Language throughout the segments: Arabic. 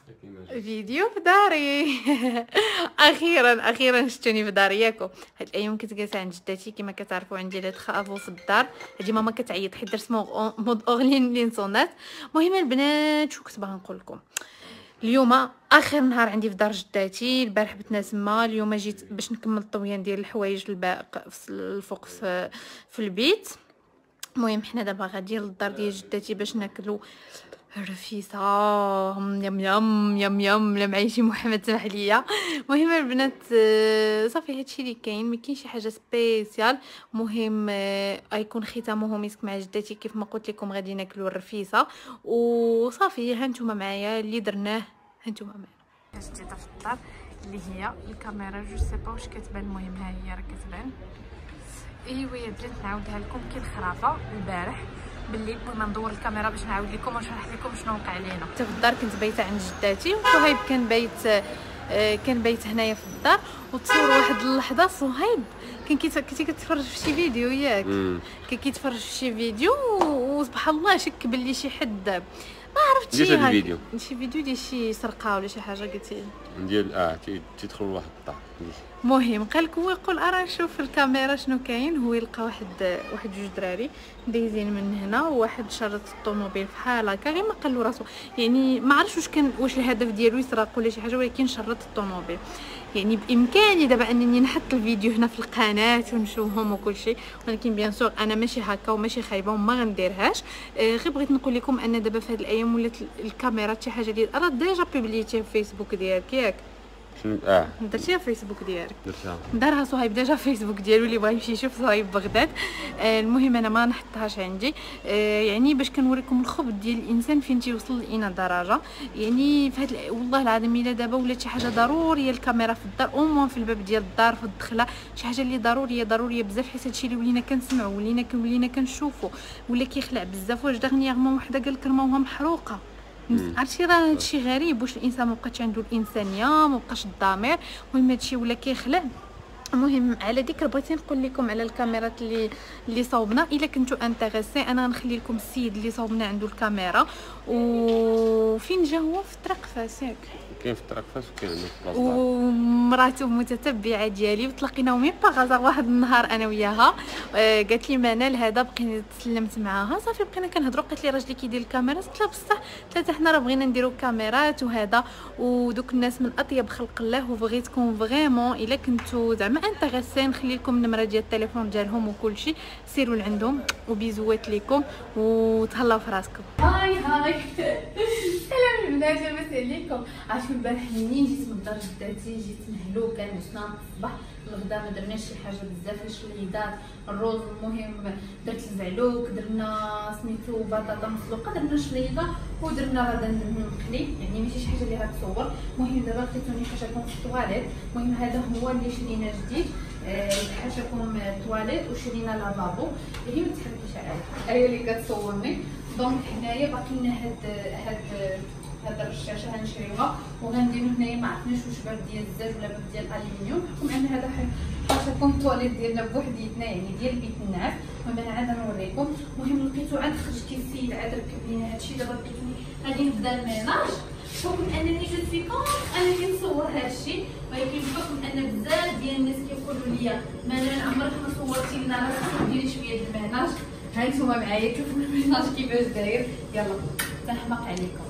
فيديو في داري. اخيرا شفتوني في داري ياكو. هاد الايام كنت جالسه عند جداتي كما كتعرفوا، عندي لي تخافوا في الدار. هادي ماما كتعيط حيت درت مود اورلين لينسونات. المهم البنات شو كنت باغا نقول لكم، اليوم اخر نهار عندي في دار جداتي. البارح بتنا تما، اليوم جيت باش نكمل الطويان ديال الحوايج الفوق في البيت. المهم حنا دابا غاديين للدار ديال جداتي باش ناكلو الرفيسه. يم يم يم يم لا معايشي محمد سمح ليا. المهم البنات صافي هادشي اللي كاين، ما كاين شي حاجه سبيسيال. المهم غيكون ختامه مسك مع جداتي كيف ما قلت لكم، غادي ناكلو الرفيسه وصافي. ها نتوما معايا اللي درناه، ها نتوما معايا. جديده في الدار اللي هي الكاميرا جو سي با واش كتبان، المهم ها هي راه كتبان. ايوا يا درت نعاودها لكم كي الخرافه البارح بالليل. المهم ندور الكاميرا باش نعاود لكم ونشرح لكم شنو وقع لينا. في الدار كنت بايته عند جداتي، وصهيب كان بايت هنايا في الدار. وتصور واحد اللحظه صهيب كنتي كتفرج في شي فيديو ياك، كان كيتفرج في شي فيديو وسبحان الله شك باللي شي حد ما عرفتش شي فيديو ديال شي سرقه ولا شي حاجه قلتي ديال تيدخل واحد الطاح. المهم قالك هو يقول ارا نشوف في الكاميرا شنو كاين. هو يلقى واحد جوج دراري دايزين من هنا، وواحد شرط الطوموبيل بحال هكا، غير ما قال له راسو يعني ما عرفش واش الهدف ديالو يسرق ولا شي حاجه، ولكن شرط الطوموبيل. يعني بامكاني دابا انني نحط الفيديو هنا في القناه ونشوفهم وكل شيء، ولكن بيان سور انا ماشي هكا وماشي خايبه وما غنديرهاش. غير بغيت نقول لكم ان دابا في هاد الايام ولات الكاميرا شي حاجه اللي راه ديجا بوبليتي في فيسبوك ديالك ياك. درتيها في فيسبوك ديالك؟ دارها صهيب ديجا فيسبوك ديالو اللي بغى يمشي يشوف صهيب بغداد. المهم انا ما نحطهاش عندي، يعني باش كنوريكم الخبط ديال الانسان فين تيوصل لاينا درجه. يعني في هاد والله العظيم الا دابا ولات شي حاجه ضروريه الكاميرا في الدار، او في الباب ديال الدار في الدخله، شي حاجه اللي ضروريه بزاف، حيت هادشي اللي ولينا كنسمعوا ولينا كنشوفوا ولا كيخلع بزاف. واش دغنيغمون وحده قال لك رماوها محروقه. عرفتي راه هادشي غريب، واش الانسان مابقاش عنده الانسانيه، مابقاش الضمير. المهم هادشي ولا كيخلع. المهم على ذكر بغيت نقول لكم على الكاميرات اللي صوبنا. الا كنتو انتريسي انا غنخلي لكم السيد اللي صوبنا عنده الكاميرا، وفين جا هو في طريق فاس ياك، كاين في طريق فاس وكاين عنده في بلاصه، ومراته متتبعه ديالي وتلاقينا ميم باغازا واحد النهار انا وياها. قالت لي منال هذا بقيت تسلمت معاها صافي بقينا كنهضروا. قالت لي راجلي كيدير الكاميرا، قلت لها بصح ثلاثه حنا راه بغينا نديروا كاميرات وهذا، ودوك الناس من اطيب خلق الله، وبغيتكم فريمون الا كنتو زعما انتريسي نخلي لكم النمره ديال التليفون ديالهم وكل شيء، سيروا لعندهم وبيزوات لكم وتهلاو في راسكم. هاي سلام البنات لاباس عليكم. عرفتوا البارح منين جيت من دار جداتي جيت مهلوكه، نوصنا الصباح الغدا ما درناش شي حاجه بزاف، الشليدات الروز. المهم درت الزعلوك، درنا سميتو بطاطا مسلوقه، درنا شليده ودرنا غدا مقلي، يعني ماشي شي حاجه اللي غتصور. المهم دابا لقيتوني حاجه في الطواليت. المهم هذا هو اللي شرينا جديد، حاجه الطواليت وشرينا لافابو اللي ما تحركيش عليها اللي كتصورني. دونك حنايا باقي لنا هاد الرشاشه غنشريوها وغنديرو هنايا ما عرفناش واش باب ديال الزاج ولا باب ديال الالومنيوم، بحكم ان هذا حاشاكم الطواليت ديالنا بوحديتنا يعني ديال بيت النعاس. المهم انا عاد نوريكم. المهم لقيتو عاد خرجتي السيد عاد ركب لينا هادشي. دابا لقيتوني غادي نبدا الميناج، بحكم انني جو سوي كونط انني نصور هادشي، ولكن بحكم ان بزاف ديال الناس كيقولوا لي منال عمرك ما صورتي لنا راسك ديري شويه د الميناج. ها نتوما معايا شوفوا الميناج كيفاش داير. يلا تنحماق عليكم.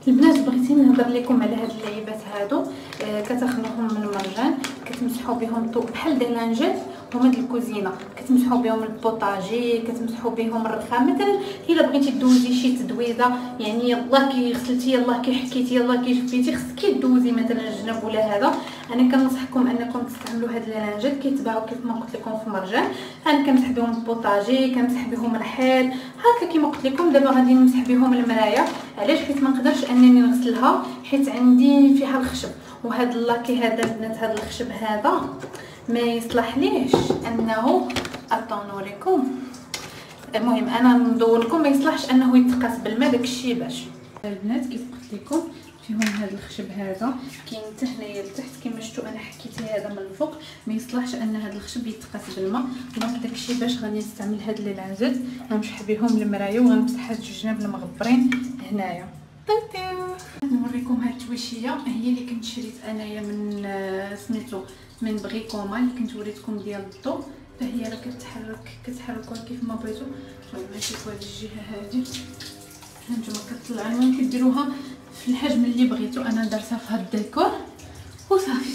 البنات بغيتي نهضر لكم على هاد اللعيبات هادو. كتاخذوهم من مرجان، كتمسحوا بهم الطوق بحال دي لانجيت، هما د الكوزينه، كتمسحوا بهم البوطاجي، كتمسحوا بهم الرخام. مثلا الا بغيتي دوزي شي تدويزه، يعني يلاه كي غسلتي يلاه كي حكيتي يلاه كي جبيتي، خصك دوزي مثلا الجنب ولا هذا. انا كنصحكم انكم تستعملوا هاد اللانجيت، كيتباعوا كيف ما قلت لكم في مرجان. انا كنمسح بهم البوطاجي، كنمسح بهم الرحال هكا كيما قلت لكم. دابا غادي نمسح بهم المرايه. علاش؟ حيت ما نقدرش انني نغسلها حيت عندي فيها الخشب، وهذا اللاكي هذا البنات، هذا الخشب هذا ما يصلح ليش انه نوريكم. المهم انا ندور لكم، ما يصلحش انه يتقاس بالماء داكشي. باش البنات كيف قلت لكم فيهم هذا الخشب هذا، كاين حتى هنايا لتحت كما شفتوا. انا حكيت هذا من الفوق، ما يصلحش ان هذا الخشب يتقاس بالماء. دونك داكشي باش غادي نستعمل هاد لي لانجات، غنمسح بهم المرايه وغنمسح هاد الجناب المغبرين هنايا. نوريكم هاد التويشيه هي اللي كنت شريت انايا من سميتو من بغيكوما، اللي كنت وريتكم ديال الضو. فهي راه كتحركوها كيف ما بغيتو. ماشي في هاد الجهه هادي هانتوما كتطلعوها كديروها في الحجم اللي بغيتو. انا درتها في هاد الديكور وصافي.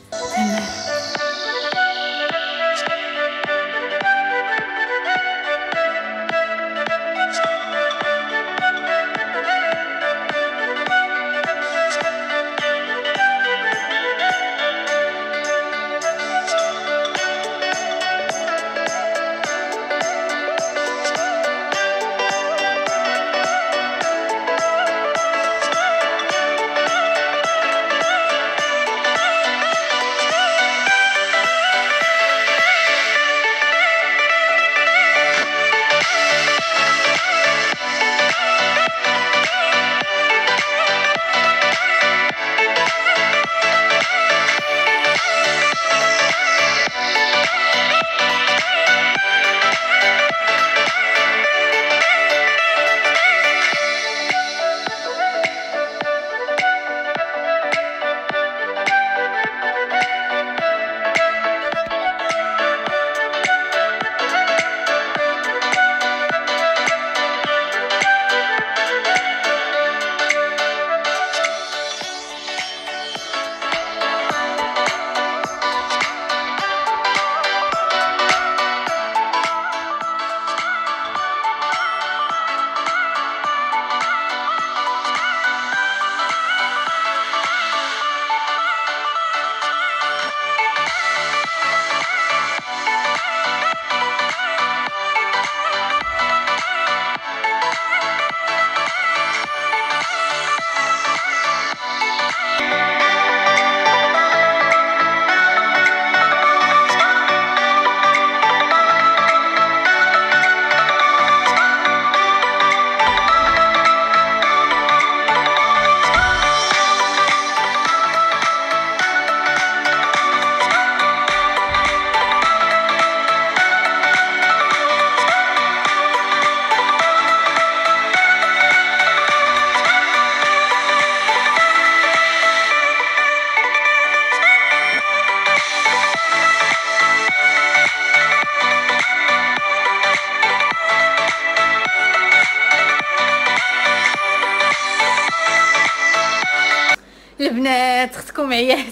البنات اختكم عيات.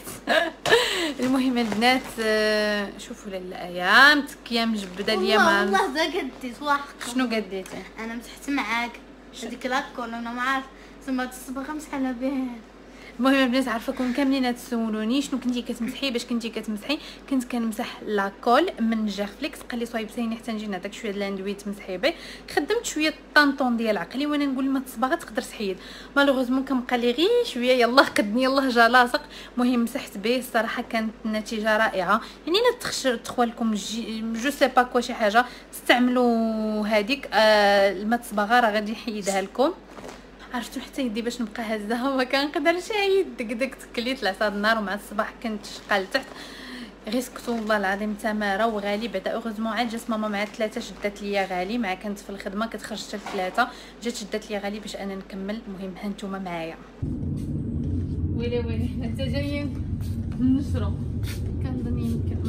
المهم البنات شوفوا الايام تكيه مجبده ليا مع والله دا قديت واحد. شنو قديتي؟ انا مسحت معاك هذيك لاكول، انا ما عارف زعما الصباغه مسحله بها. المهم البنات عارفاكم كاملين تسولوني شنو كنتي كتمسحي. باش كنتي كتمسحي كنت كنمسح لاكول من جيرفليكس. قال لي صايب سايني حتى نجي نعطيك شويه د الاندوي تمسحي به. خدمت شويه الطنطون ديال عقلي وانا نقول ما تصباغه تقدر تحيد. مالوغوزمون كنبقى لي غير شويه يلاه قدني يلاه جا لاصق. المهم مسحت به الصراحه كانت النتيجه رائعه. يعني لا تخوالكم جو سي با كوا شي حاجه استعملوا هذيك الماء الصباغه راه غادي يحيدها لكم. عرفتو حتى يدي باش نبقى هزها ما كنقدرش عيد دك تكليت العصا النار ومع الصباح كنت شقه لتحت. غير سكتو والله العظيم تماره وغالي. بعدا اوغوزمون عاد جات ماما مع 3 شدات ليا غالي، مع كانت في الخدمه كتخرج حتى 3 جات شدات ليا غالي باش انا نكمل. المهم ها نتوما معايا. ويلي حتى جايين نشرو كنظن يمكن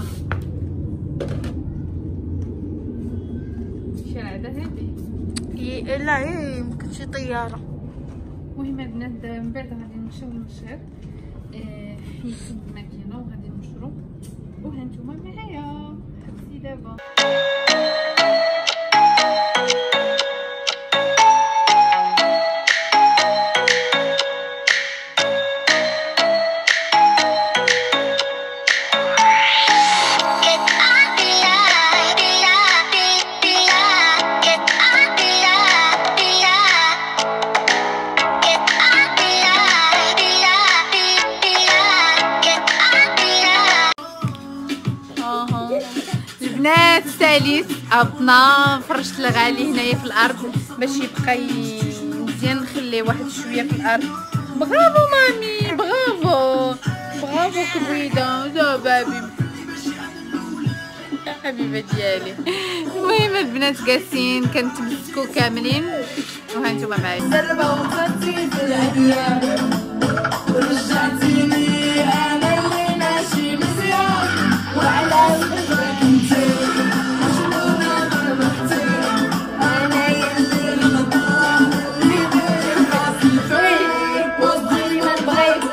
شي عاده هادي لا يمكن شي طياره. المهم البنات من بعد غادي نمشيو للنشيط، حيدت الماكينه وغادي نشرو، وهانتوما معايا حبسي دابا. البنات الثالث هبطنا، فرشت الغالي هنايا في الارض باش يبقى مزيان، نخليه واحد شويه في الارض. برافو مامي، برافو برافو كبويده زبابي يا حبيبه ديالي. المهم البنات جالسين كنتمسكوا كاملين، وهانتوما معايا. جربوا وخدتي في الايام ورجعتيني انا اللي ماشي مزيان، وعلى فكرة انتي مجنونة ضربتي، انا يدي الغدار اللي بالي راسي فيه وصدي ما بغيت.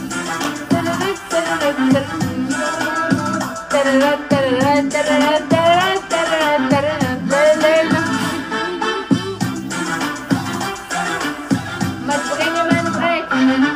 ما تبغيني ما نبغيك.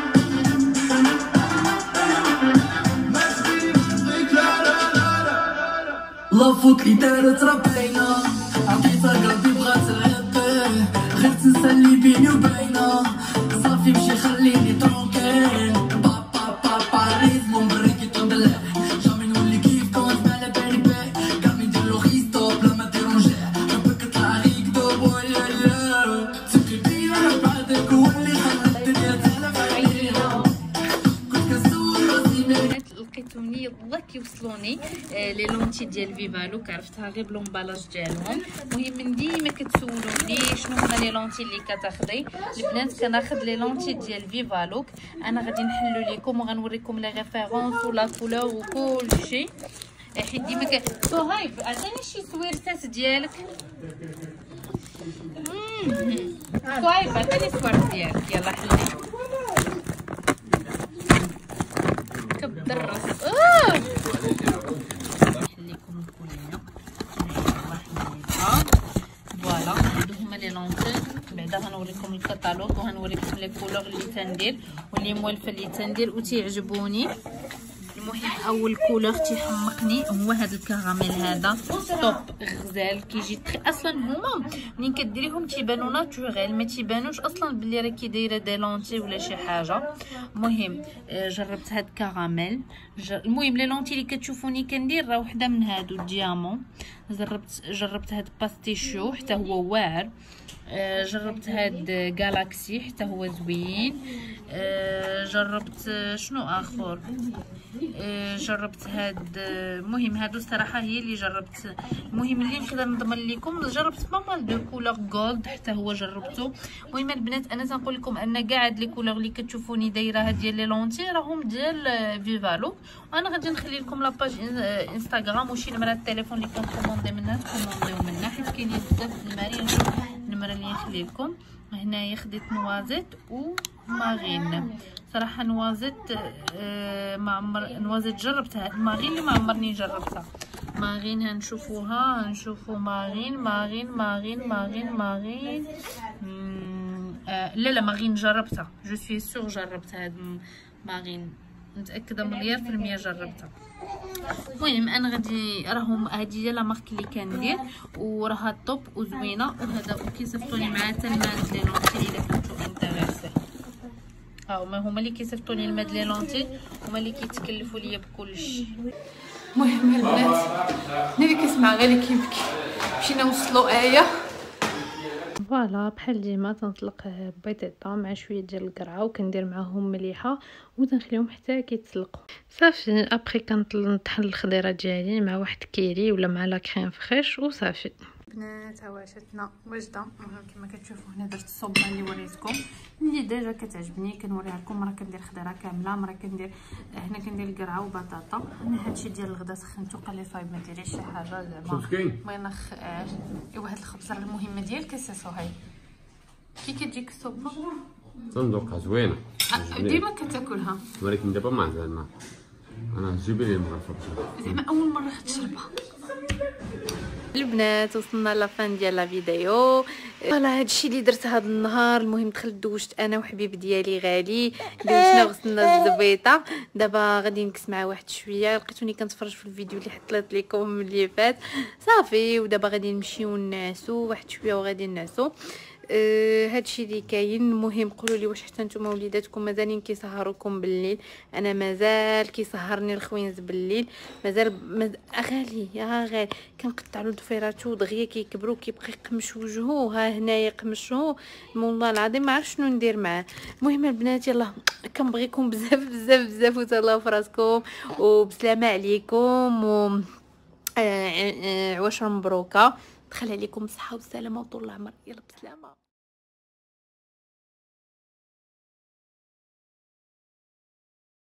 لافوت لي دارت ربينا، عطيتها قلبي بغات العقل، غير تنسى اللي بيني وبينا، صافي مشي خليني ترونكيل. بابا بابا ريزمو مبريكي طندلع، جامي نولي كيف كنت مالا بالي باي، كامي نديرلو خيستو بلا ما ديرونجيه، حبك طلع ليك دوب ويا تبكي بيا بعدك هو اللي خلى الدنيا تحلف علينا، كنت كنسول راسي مالي. لقيتوني الله كيوصلوني لي لونتي ديال فيفالوك، عرفتها غير بلومبالاج ديالهم. المهم من ديما كتسولوني شنو هما لي لونتي اللي كتاخدي. البنات كناخذ لي لونتي ديال فيفالوك، انا غادي نحلو لكم وغنوريكم لي ريفيرونس ولا كولور وكلشي، حيت ديما صهيب عطيني شي سويرتات ديالك. صهيب عطيني السوارت ديالك، يلا حلي كبدرس. نحليكم الكولينه فوالا، هادو هما لي لونتي. بعدا غنوريكم الكتالوج وغنوريكم لي كولور اللي تندير واللي موالفه اللي تندير وتيعجبوني. المهم اول كولور تيحمقني هو هذا الكراميل، هذا توب غزال كيجي اصلا. هما منين كديريهم تيبانو ناتوريل، ما تيبانوش اصلا بلي راكي دايره دي لونتي ولا شي حاجه. المهم جربت هاد الكراميل. المهم لي لونتي اللي كتشوفوني كندير راه وحده من هادو الديامون. جربت هاد باستيشو حتى هو واعر. جربت هاد جالاكسي حتى هو زوين. جربت شنو اخر، جربت هاد. المهم هادو الصراحه هي اللي جربت. المهم اللي نقدر نضمن لكم جربت بامال دو كولور جولد حتى هو جربته. المهم البنات انا تنقول لكم ان كاع هاد لي كولور اللي كتشوفوني دايره ديال لي لونتي راهم ديال فيفالو. وانا غادي نخلي لكم لاباج انستغرام وشي نمره التليفون اللي كنكوموندي منها تكومونديو منها، حيت كاينين بزاف د المارين. النمره اللي نخلي لكم هنايا خديت نوازيت ومارين. صراحه نوازيت نوازيت جربتها، مارين اللي ما عمرني جربتها. مارين هنشوفوها، هنشوفو مارين مارين مارين مارين مارين. لا مارين جربتها، جو سوي سور جربتها هاد مارين، متاكده مليار في المية جربتها. المهم انا غادي راهم هادي هي لا مارك اللي كندير وراها توب وزوينه. وهذا كيصيفطوني معاه حتى الماد لي لونتي الا كنتو انتريسي. هما اللي كيصيفطوني الماد لي لونتي، هما اللي كيتكلفوا ليا بكلشي. المهم البنات اللي كيسمع غير اللي كيبكي، مشينا نوصلوا ايه فوالا. بحال ديما تنطلق بيضيطه مع شويه ديال القرعه وكندير معاهم مليحه وتنخليهم حتى كيتسلقوا صافي. ابري كنطحن الخضيره ديالي مع واحد كيري ولا مع لا كريم فريش وصافي. بنات عواشتنا واجده. كما كتشوفوا هنا درت الصوبه اللي وريتكم اللي ديجا كتعجبني كنوريها لكم. مره كندير خضيره كامله، مره كندير هنا كندير القرعه وبطاطا. انا هادشي ديال الغدا سخنتو، قال لي صايب ما ديريش شي حاجه زعما ما ينخعش. ايوا هاد الخبزه المهمه ديالك سي صهيب كي كتجيك الصوبه صندوقها زوينه ديما كتاكلها، ولكن دابا ما زعما انا جيبي لي المغرفه زعما اول مره تشربها. البنات وصلنا لافان ديال لا فيديو. فوالا هادشي اللي درت هاد النهار. المهم دخلت دوشت انا وحبيب ديالي غالي، دوشنا غسلنا الزبيطه. دابا غادي نكس مع واحد شويه. لقيتوني كنتفرج في الفيديو اللي حطيت لكم اللي فات صافي، ودابا غادي نمشيو نعسو واحد شويه وغادي نعسو. هادشي اللي كاين. المهم قولوا لي واش حتى نتوما وليداتكم مازالين كيسهروكم بالليل؟ انا مازال كيسهرني الخوينز بالليل، مازال غالي يا غالي. كنقطع له ضفيراتو دغيا كيكبروا كيبقى يقمش وجهو، ها هنايا يقمشو. والله العظيم ما عرفت شنو ندير معاه. المهم البنات يلا كنبغيكم بزاف بزاف بزاف، وتهلاو في راسكم وبسلامه عليكم و عواشر مبروكه. دخل عليكم بالصحه والسلامه وطول العمر. يلا بسلامه.